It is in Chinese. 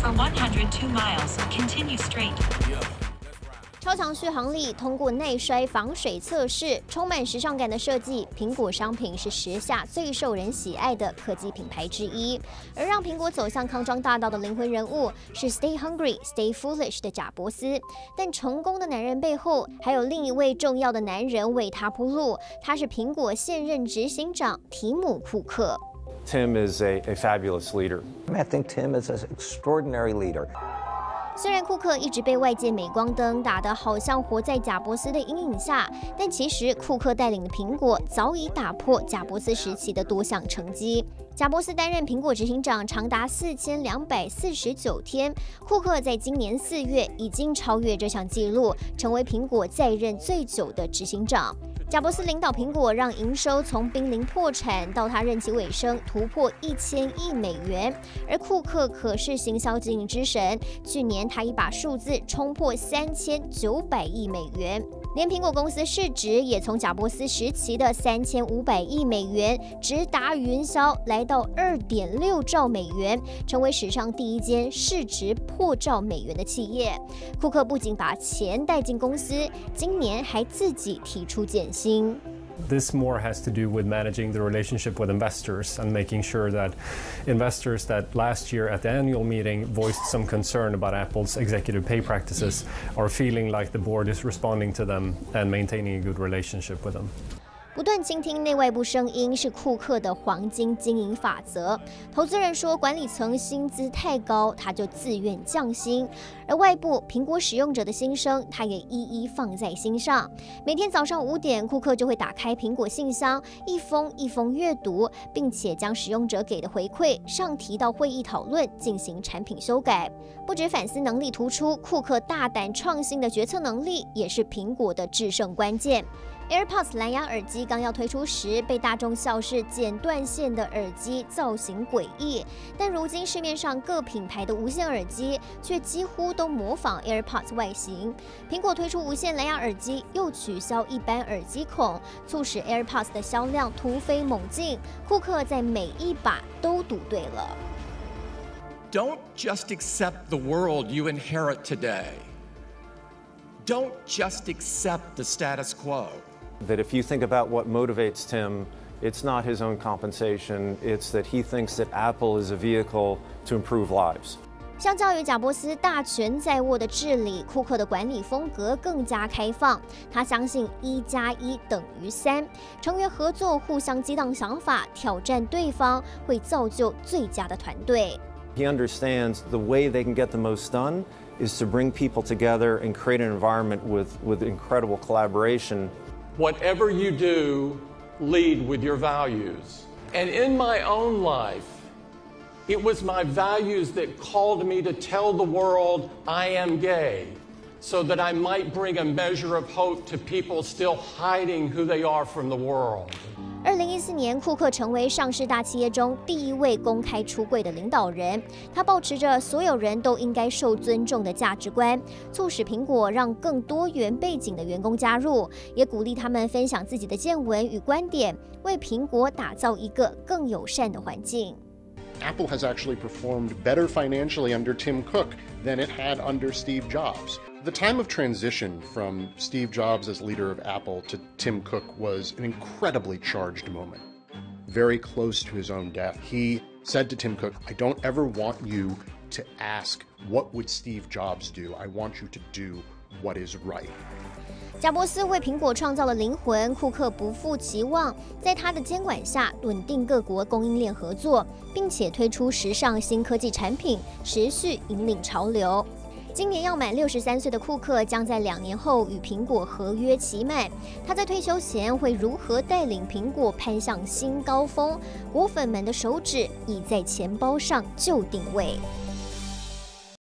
For 102 miles, continue straight. 超强续航力，通过耐摔防水测试，充满时尚感的设计，苹果商品是时下最受人喜爱的科技品牌之一。而让苹果走向康庄大道的灵魂人物是 Stay Hungry, Stay Foolish 的贾伯斯。但成功的男人背后，还有另一位重要的男人为他铺路，他是苹果现任执行长提姆·库克。 Tim is a fabulous leader. I think Tim is an extraordinary leader. 虽然库克一直被外界镁光灯打得好像活在贾伯斯的阴影下，但其实库克带领的苹果早已打破贾伯斯时期的多项成绩。贾伯斯担任苹果执行长长达4249天，库克在今年4月已经超越这项纪录，成为苹果在任最久的执行长。贾伯斯领导苹果，让营收从濒临破产到他任期尾声突破1000亿美元。而库克可是行销经营之神，去年他已把数字冲破3900亿美元，连苹果公司市值也从贾伯斯时期的3500亿美元直达云霄，来到2.6兆美元，成为史上第一间市值破兆美元的企业。库克不仅把钱带进公司，今年还自己提出减薪。 This more has to do with managing the relationship with investors and making sure that investors that last year at the annual meeting voiced some concern about Apple's executive pay practices are feeling like the board is responding to them and maintaining a good relationship with them. 不断倾听内外部声音是库克的黄金经营法则。投资人说管理层薪资太高，他就自愿降薪。而外部苹果使用者的心声，他也一一放在心上。每天早上5点，库克就会打开苹果信箱，一封一封阅读，并且将使用者给的回馈上提到会议讨论，进行产品修改。不止反思能力突出，库克大胆创新的决策能力也是苹果的制胜关键。AirPods 蓝牙耳机刚要推出时，被大众笑是剪断线的耳机，造型诡异。但如今市面上各品牌的无线耳机却几乎都模仿 AirPods 外形。苹果推出无线蓝牙耳机，又取消一般耳机孔，促使 AirPods 的销量突飞猛进。库克在每一把都赌对了。 Don't just accept the world you inherit today. Don't just accept the status quo. That if you think about what motivates Tim, it's not his own compensation, it's that he thinks that Apple is a vehicle to improve lives. 相较于贾伯斯大权在握的治理，库克的管理风格更加开放。他相信1+1等于3，成员合作，互相激荡想法，挑战对方，会造就最佳的团队。 He understands the way they can get the most done is to bring people together and create an environment with incredible collaboration. Whatever you do, lead with your values. And in my own life, it was my values that called me to tell the world I am gay, so that I might bring a measure of hope to people still hiding who they are from the world. 2014年，库克成为上市大企业中第一位公开出柜的领导人。他抱持着所有人都应该受尊重的价值观，促使苹果让更多元背景的员工加入，也鼓励他们分享自己的见闻与观点，为苹果打造一个更友善的环境。 Apple has actually performed better financially under Tim Cook than it had under Steve Jobs. The time of transition from Steve Jobs as leader of Apple to Tim Cook was an incredibly charged moment. Very close to his own death, he said to Tim Cook, I don't ever want you to ask, what would Steve Jobs do? I want you to do what is right. 贾伯斯为苹果创造了灵魂，库克不负期望，在他的监管下稳定各国供应链合作，并且推出时尚新科技产品，持续引领潮流。今年要满63岁的库克将在2年后与苹果合约期满。他在退休前会如何带领苹果攀向新高峰？果粉们的手指已在钱包上就定位。